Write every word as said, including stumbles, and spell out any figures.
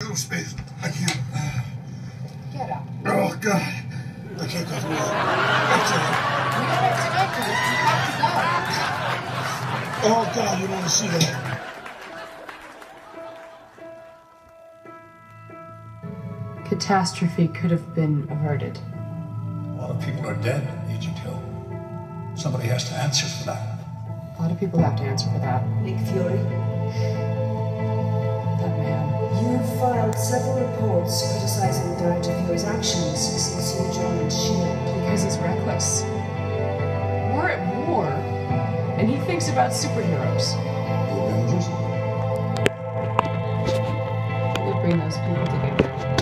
little space. I can't. Uh... Get up. Oh, God. I can't go through that. We don't have time for this. You have to go. Oh, God, you don't want to see that. Catastrophe could have been averted. A lot of people are dead, Agent Hill. Somebody has to answer for that. A lot of people have to answer for that. Nick Fury, That man. you've filed several reports criticizing Director Fury's actions since you joined SHIELD. Because he's reckless. We're at war, and he thinks about superheroes. The Avengers? We bring those people together.